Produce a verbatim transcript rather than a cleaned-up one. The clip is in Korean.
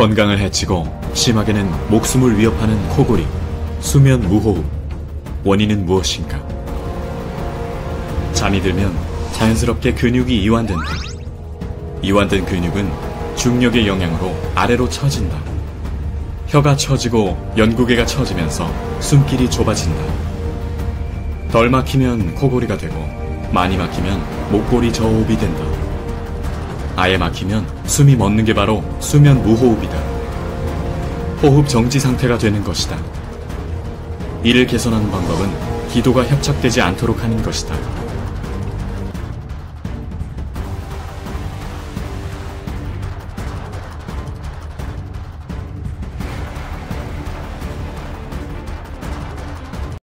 건강을 해치고 심하게는 목숨을 위협하는 코골이, 수면 무호흡. 원인은 무엇인가? 잠이 들면 자연스럽게 근육이 이완된다. 이완된 근육은 중력의 영향으로 아래로 처진다. 혀가 처지고 연구개가 처지면서 숨길이 좁아진다. 덜 막히면 코골이가 되고 많이 막히면 목골이 저호흡이 된다. 아예 막히면 숨이 멎는 게 바로 수면 무호흡이다. 호흡 정지 상태가 되는 것이다. 이를 개선하는 방법은 기도가 협착되지 않도록 하는 것이다.